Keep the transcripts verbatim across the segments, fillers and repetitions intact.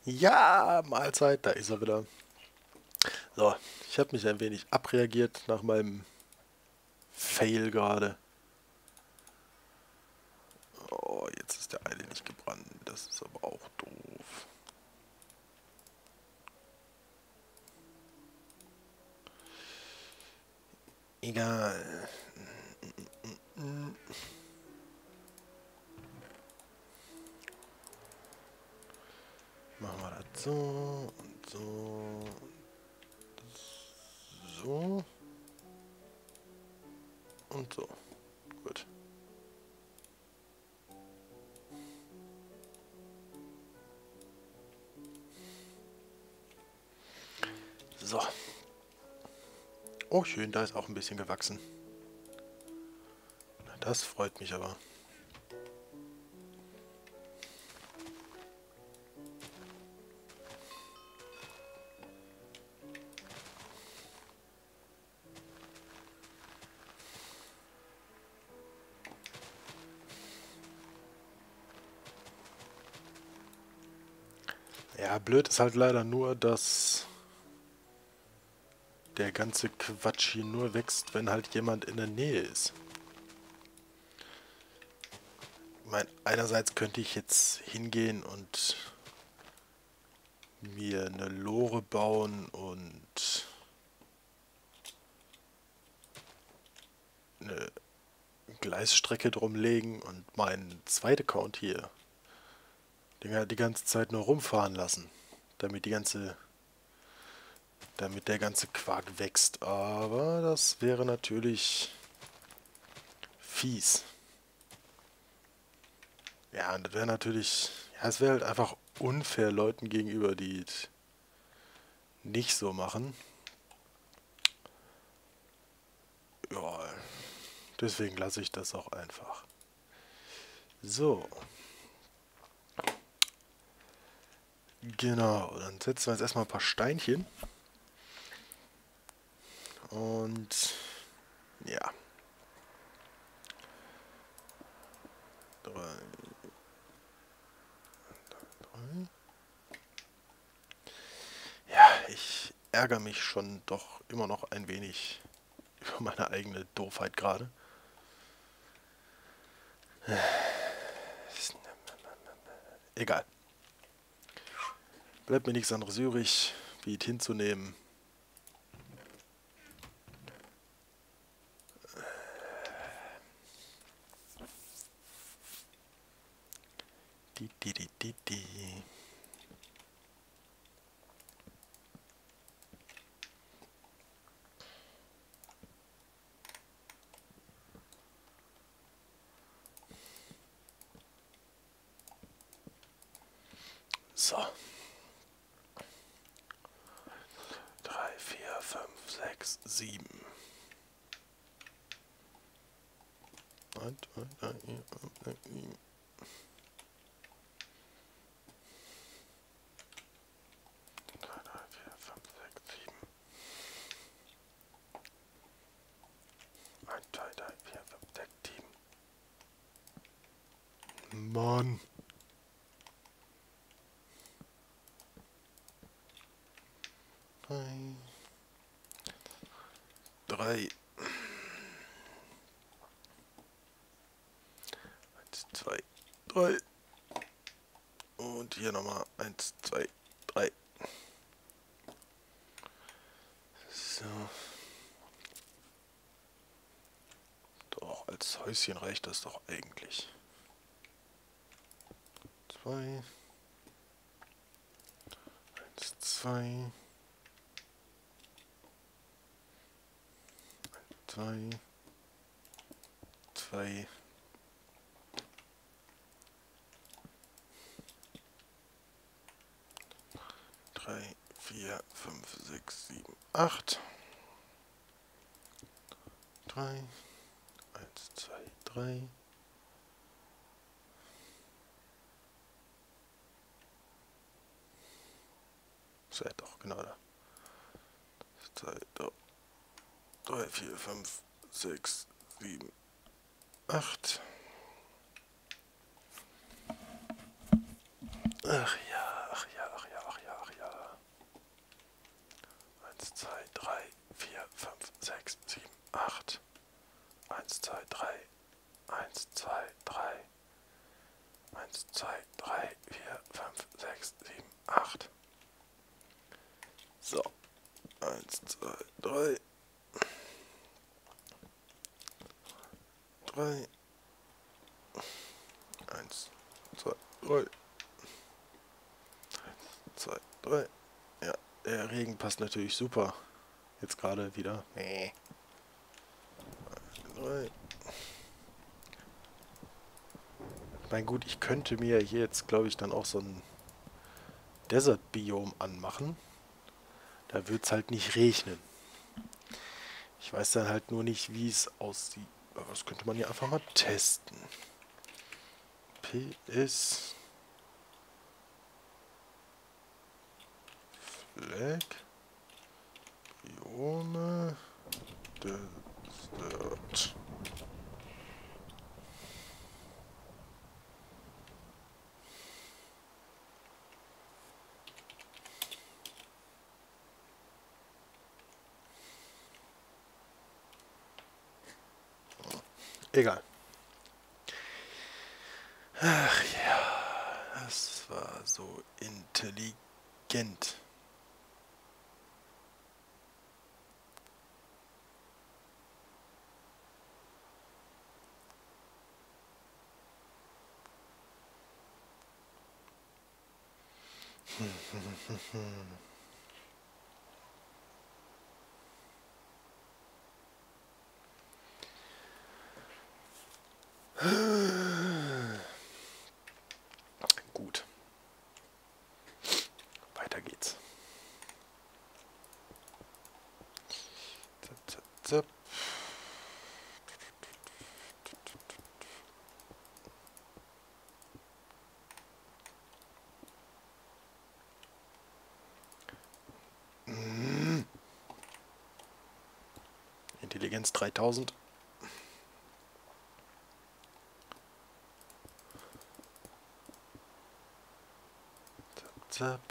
Ja, Mahlzeit, da ist er wieder. So, ich habe mich ein wenig abreagiert nach meinem Fail gerade. Oh, jetzt ist der eine nicht gebrannt. Das ist aber auch doof. Egal. Machen wir das so und so. So und so. Gut. So. Oh, schön, da ist auch ein bisschen gewachsen. Das freut mich aber. Ja, blöd ist halt leider nur, dass der ganze Quatsch hier nur wächst, wenn halt jemand in der Nähe ist. Ich meine, einerseits könnte ich jetzt hingehen und mir eine Lore bauen und eine Gleisstrecke drumlegen und meinen zweiten Account hier den die ganze Zeit nur rumfahren lassen, damit die ganze, damit der ganze Quark wächst. Aber das wäre natürlich fies. Ja, und das wäre natürlich, ja, es wäre halt einfach unfair Leuten gegenüber, die es nicht so machen. Ja, deswegen lasse ich das auch einfach. So, genau, dann setzen wir jetzt erstmal ein paar Steinchen. Und ja, drei, drei. Ja, ich ärgere mich schon doch immer noch ein wenig über meine eigene Doofheit gerade. Egal. Bleibt mir nichts anderes übrig, wie es hinzunehmen. Die, die, die, die, die. So. Drei, vier, fünf, sechs, sieben. Und, und, und, und, und. Mann. Drei. Drei. Eins, zwei, drei. Und hier nochmal. Eins, zwei, drei. So. Doch, als Häuschen reicht das doch eigentlich. Zwei. Eins, zwei. Zwei. Zwei. Drei, vier, fünf, sechs, sieben, acht. Drei. Eins, zwei, drei. Sei doch, genau da. Zwei, drei, vier, fünf, sechs, sieben, acht. Ach ja, ach ja, ach ja. Eins, zwei, drei. Drei. Eins, zwei, drei. Zwei, drei. Ja, der Regen passt natürlich super. Jetzt gerade wieder. Nee. Drei. Mein gut, ich könnte mir hier jetzt, glaube ich, dann auch so ein Desert-Biom anmachen. Da wird es halt nicht regnen. Ich weiß dann halt nur nicht, wie es aussieht. Aber das könnte man ja einfach mal testen. P ist Flag Biome Desert. Egal. Ach ja, das war so intelligent. Gut. Weiter geht's. Zap, zap, zap. Intelligenz dreitausend. Zap, zap.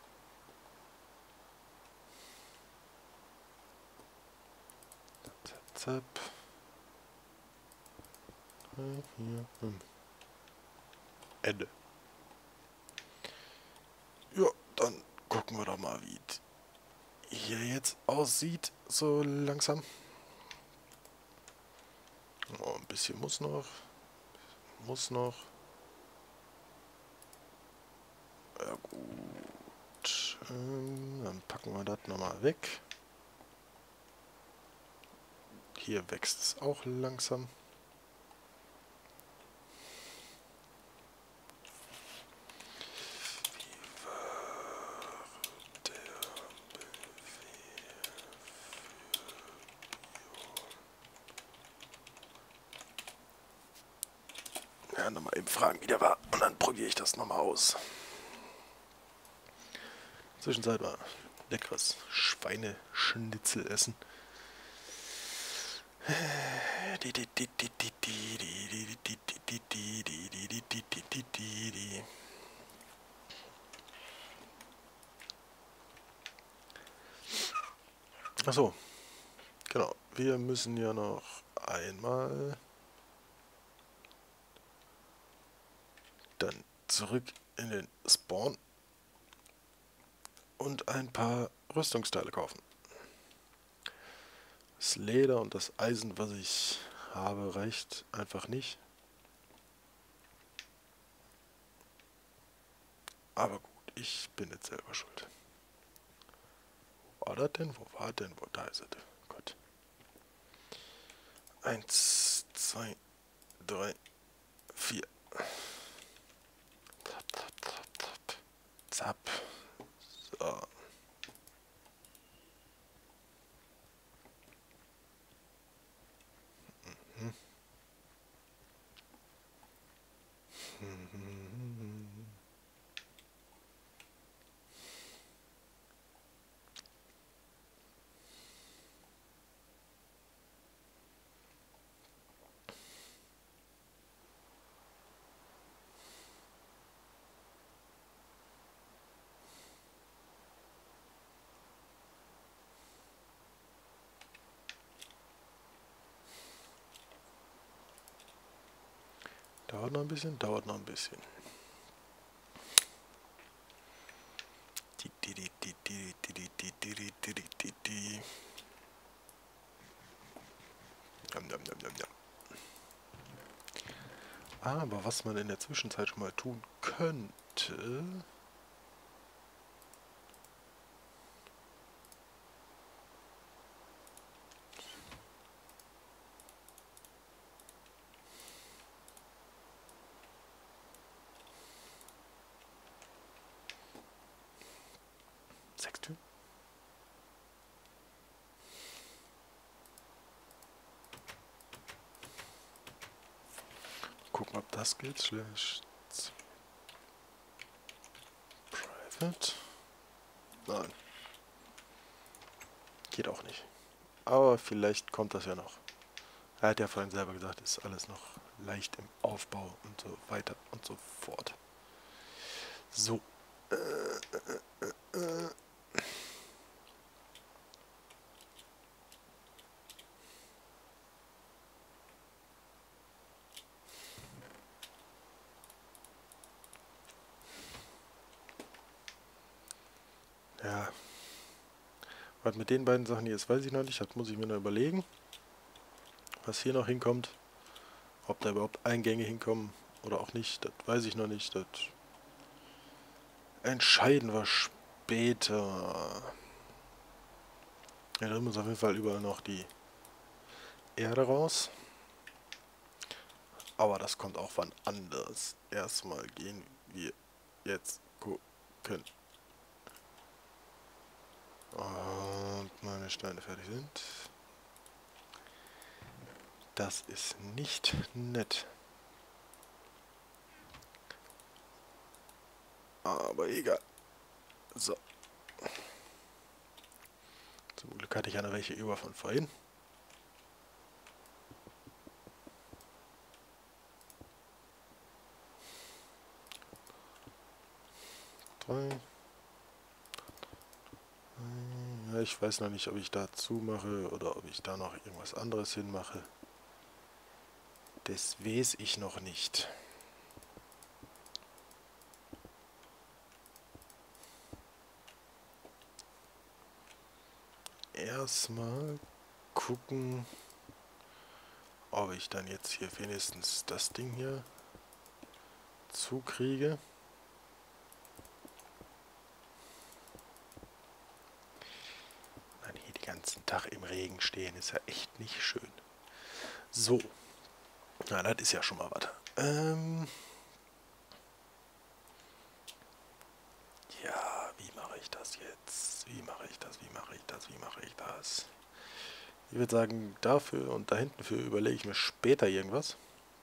Zap, zap. Hier. Hm. Ende. Ja, dann gucken wir doch mal, wie es hier jetzt aussieht, so langsam. Oh, ein bisschen muss noch. Muss noch. Ja gut. Ähm, dann packen wir das nochmal weg. Hier wächst es auch langsam. Ja, nochmal eben fragen, wie der war. Und dann probiere ich das nochmal aus. Zwischenzeit mal leckeres Schweineschnitzel essen. Achso, genau. Wir müssen ja noch einmal dann zurück in den Spawn und ein paar Rüstungsteile kaufen. Das Leder und das Eisen, was ich habe, reicht einfach nicht. Aber gut, ich bin jetzt selber schuld. Wo war das denn? Wo war denn? Wo? Da ist es. Gut. Eins, zwei, drei, vier. Zap, zap, zap, zap. Zap. So. Mhm. Mhm. Dauert noch ein bisschen, dauert noch ein bisschen. di, di, di, di, di. Jam, jam, jam, jam, jam. Aber was man in der Zwischenzeit schon mal tun könnte... Sechs Türen? Gucken, ob das geht. Slash Private. Nein. Geht auch nicht. Aber vielleicht kommt das ja noch. Er hat ja vorhin selber gesagt, ist alles noch leicht im Aufbau und so weiter und so fort. So. Äh, äh, äh, äh. Ja. Was mit den beiden Sachen hier ist, weiß ich noch nicht. Das muss ich mir noch überlegen. Was hier noch hinkommt. Ob da überhaupt Eingänge hinkommen oder auch nicht, das weiß ich noch nicht. Das entscheiden wir später. Ja, da muss auf jeden Fall überall noch die Erde raus. Aber das kommt auch wann anders. Erstmal gehen wir jetzt gucken. Und meine Steine fertig sind. Das ist nicht nett. Aber egal. So. Zum Glück hatte ich ja noch welche über von vorhin. Drei. Ja, ich weiß noch nicht, ob ich da zumache oder ob ich da noch irgendwas anderes hinmache. Das weiß ich noch nicht. Erstmal gucken, ob ich dann jetzt hier wenigstens das Ding hier zukriege. Dann hier den ganzen Tag im Regen stehen, ist ja echt nicht schön. So. Na, das ist ja schon mal was. Ähm ja, wie mache ich das jetzt? Wie mache ich das? Wie mache ich das? Wie mache ich das? Ich würde sagen, dafür und da hinten für überlege ich mir später irgendwas.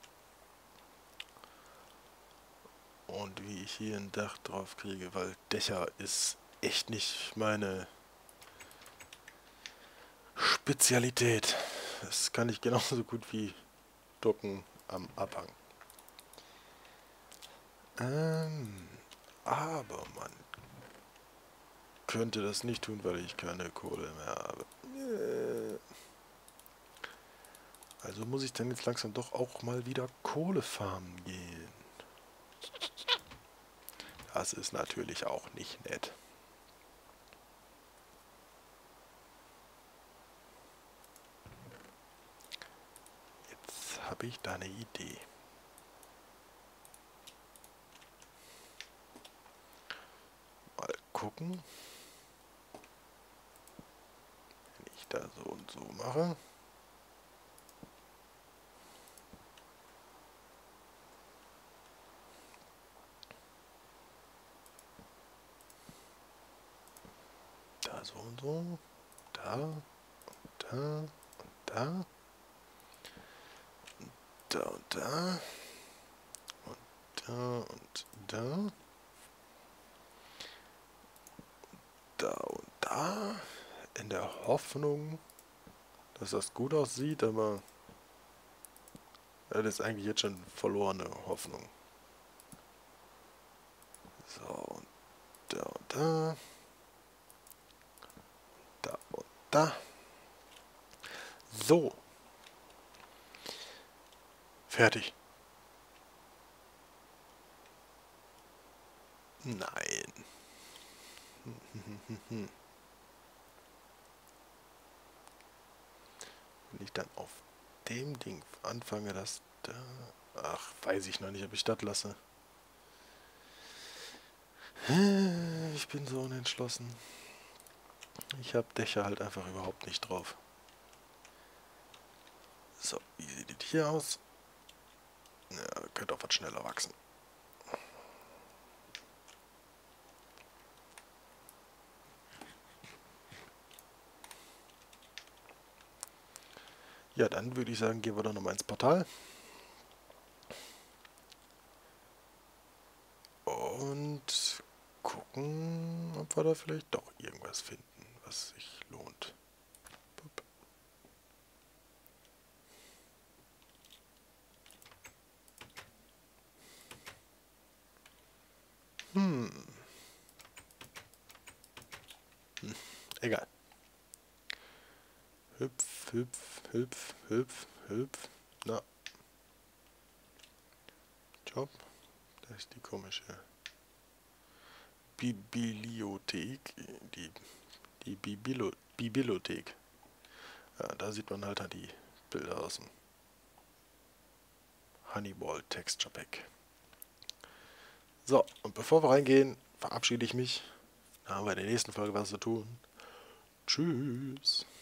Und wie ich hier ein Dach drauf kriege, weil Dächer ist echt nicht meine Spezialität. Das kann ich genauso gut wie Ducken am Abhang. Ähm, aber man könnte das nicht tun, weil ich keine Kohle mehr habe. Also muss ich dann jetzt langsam doch auch mal wieder Kohle farmen gehen. Das ist natürlich auch nicht nett. Jetzt habe ich da eine Idee. Mal gucken. Wenn ich da so und so mache. Da so und so. Da. Und da. Und da. Da und da. Und da und da. Da und da. In der Hoffnung, dass das gut aussieht, aber das ist eigentlich jetzt schon verlorene Hoffnung. So, und da und da. Da und da. So. Fertig. Nein. Wenn ich dann auf dem Ding anfange, das da... Ach, weiß ich noch nicht, ob ich das lasse. Ich bin so unentschlossen. Ich habe Dächer halt einfach überhaupt nicht drauf. So, wie sieht das hier aus? Ja, könnte auch was schneller wachsen. Ja, dann würde ich sagen, gehen wir doch nochmal ins Portal. Und gucken, ob wir da vielleicht doch irgendwas finden, was sich lohnt. Pup. Hm. hm. Egal. Hüpf, hüpf, hüpf, hüpf, hüpf. Na. Job. Da ist die komische Bibliothek. Die, die Bibilo Bibliothek. Ja, da sieht man halt die Bilder aus dem Honeyball Texture Pack. So, und bevor wir reingehen, verabschiede ich mich. Da haben wir in der nächsten Folge was zu tun. Tschüss.